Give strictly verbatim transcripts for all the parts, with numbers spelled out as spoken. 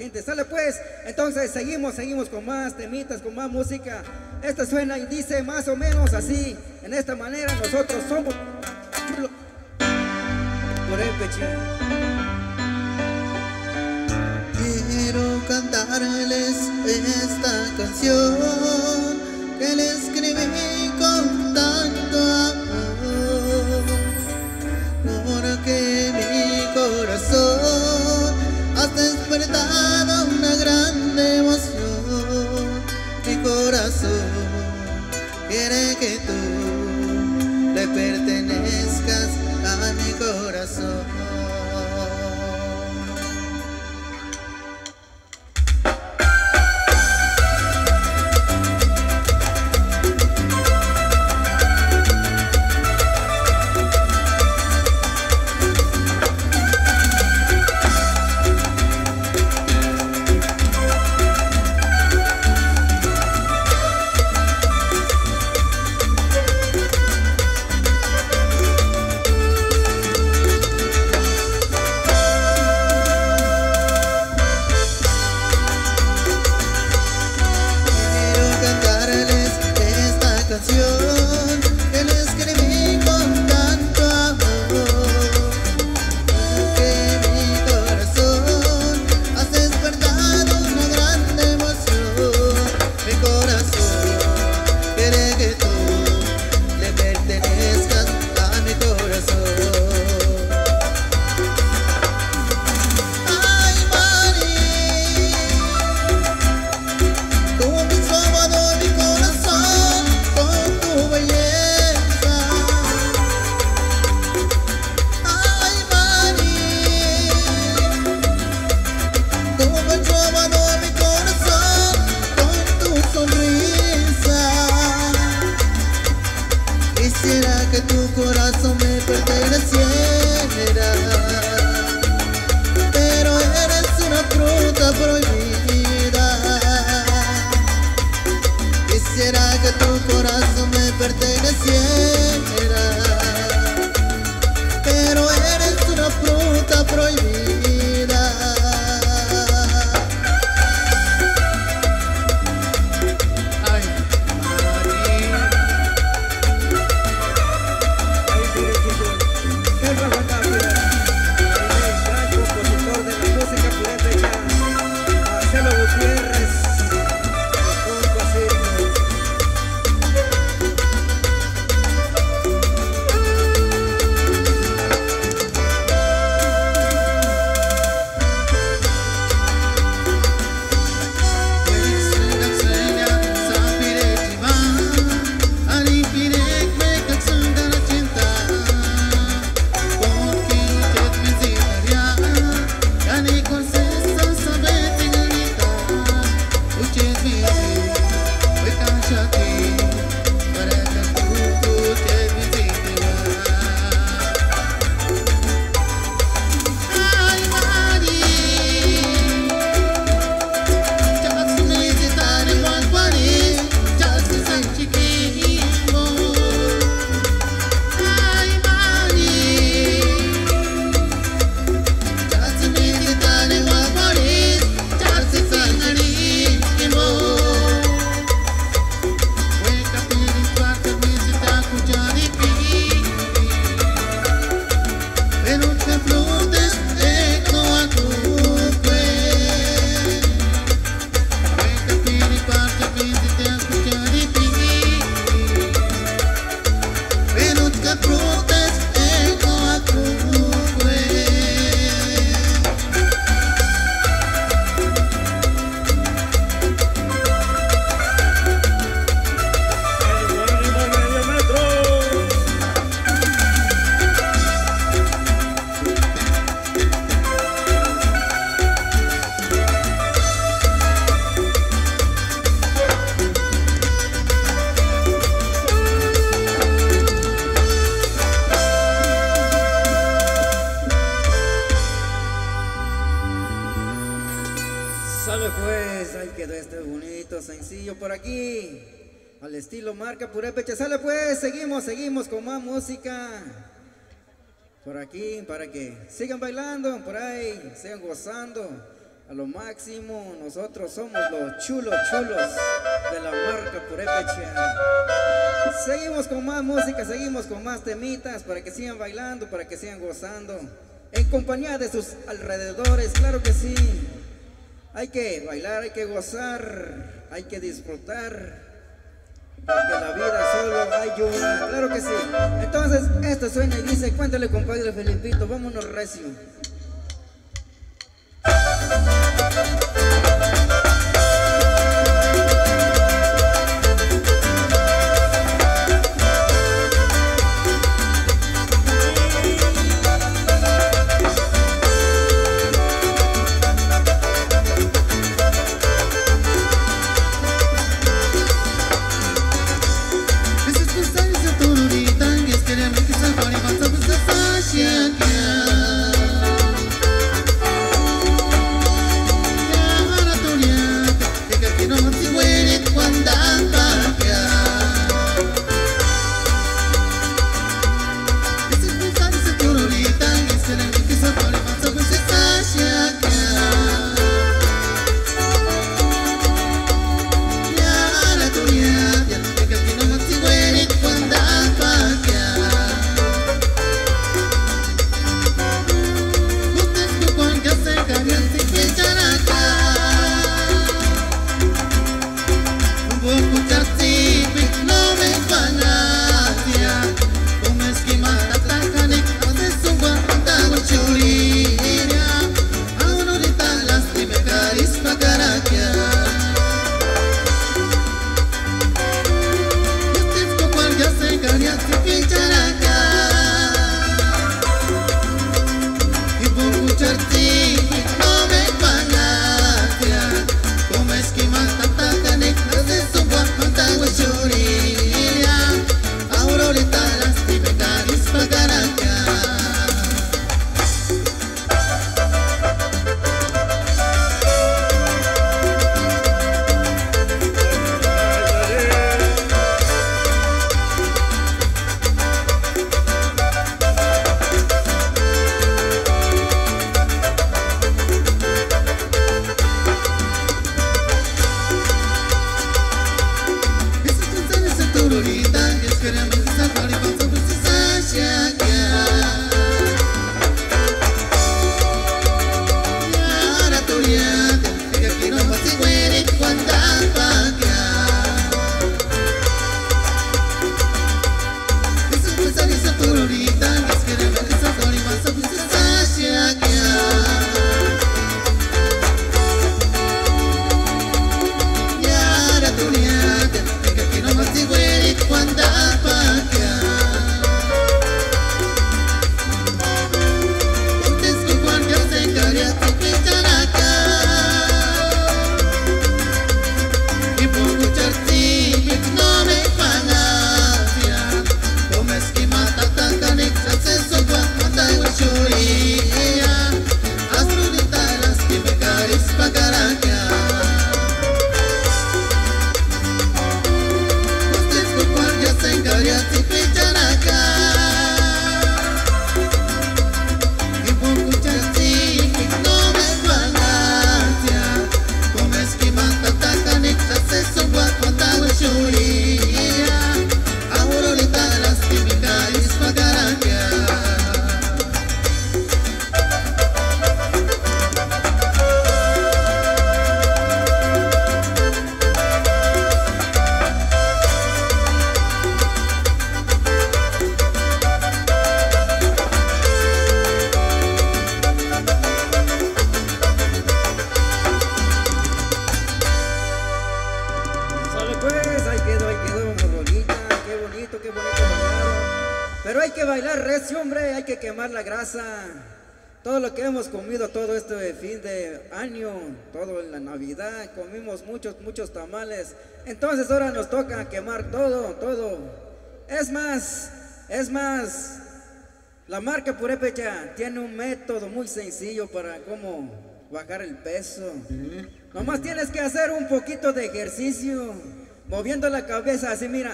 gente. Sale pues, entonces seguimos, seguimos con más temitas, con más música. Esta suena y dice más o menos así, en esta manera nosotros somos Purépecha. Quiero cantarles esta canción que le escribí con tanto amor, porque mi corazón has despertado una gran emoción. Mi corazón quiere que tú le pertenezcas a mi corazón. Que le escribí con tanto amor, que mi corazón has despertado una gran emoción. Mi corazón quiere que tú le pertenezcas a mi corazón. Ay, María, tú mi salvador, mi corazón, tu belleza. Ay, María, tú me has robado mi corazón con tu sonrisa. Quisiera que tu corazón me perteneciera, pero eres una fruta prohibida. Quisiera que tu corazón me perteneciera, pero eres una fruta prohibida. Ay, María. Ahí sigue, chicos. El Rafa Tapia, el gran compositor de la música purépecha, Marcelo Gutiérrez, junto a Circo. Sencillo por aquí, al estilo marca Purépecha. Sale pues, seguimos, seguimos con más música por aquí para que sigan bailando por ahí, sigan gozando. a lo máximo. Nosotros somos los chulos chulos de la marca Purépecha. Seguimos con más música, seguimos con más temitas para que sigan bailando, para que sigan gozando en compañía de sus alrededores. Claro que sí, hay que bailar, hay que gozar, hay que disfrutar, porque la vida solo hay una. Claro que sí. Entonces esto suena y dice: cuéntale, compadre Felipito, vámonos recio. Todo lo que hemos comido todo este fin de año, todo en la Navidad, comimos muchos, muchos tamales. Entonces ahora nos toca quemar todo, todo. Es más, es más, la marca Purépecha tiene un método muy sencillo para cómo bajar el peso. Nomás tienes que hacer un poquito de ejercicio, moviendo la cabeza así, mira.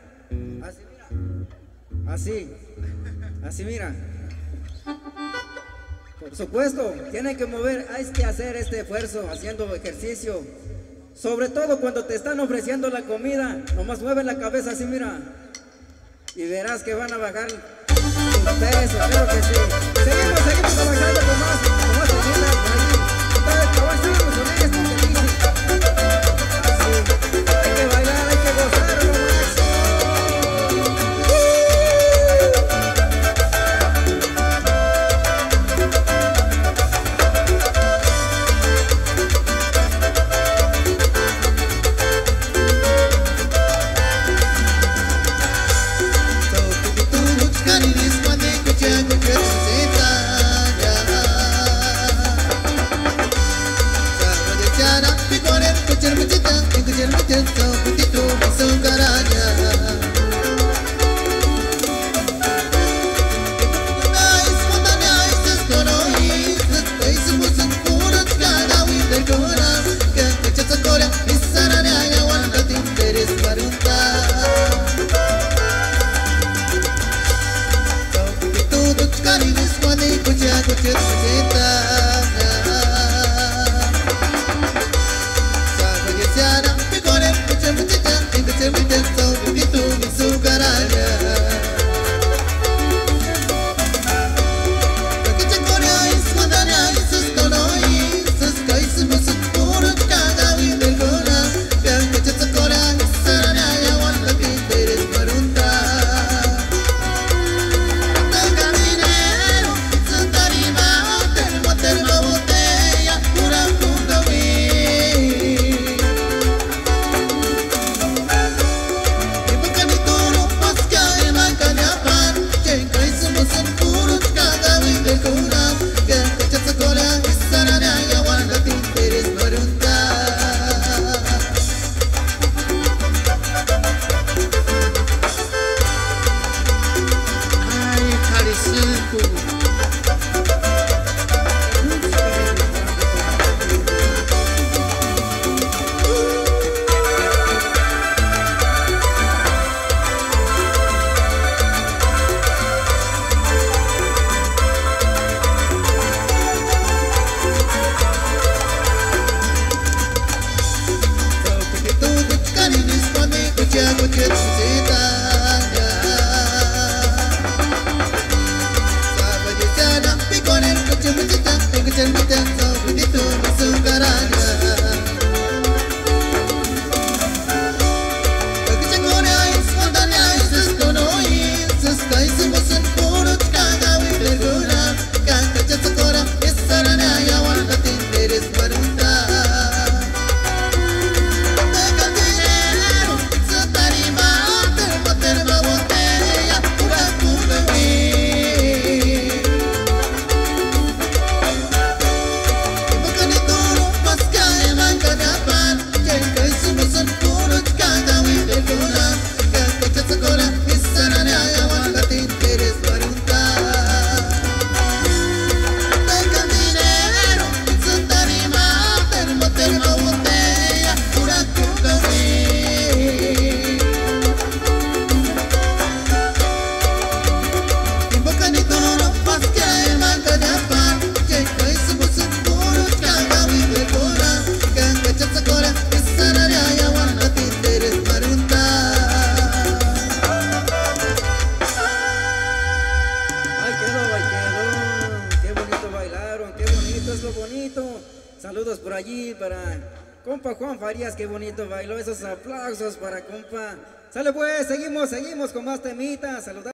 Así, mira. Así, así, mira. Por supuesto, tienen que mover, hay que hacer este esfuerzo haciendo ejercicio. Sobre todo cuando te están ofreciendo la comida, nomás mueven la cabeza así, mira. Y verás que van a bajar sus pesos, claro que sí. Seguimos, seguimos trabajando con más, con más comida por ahí. Entonces, trabajamos con esto que dice. Así, hay que bailar, hay que gozar lo máximo. Saludos por allí para compa Juan Farías, qué bonito bailó, esos aplausos para compa. Sale pues, seguimos, seguimos con más temitas, saludamos.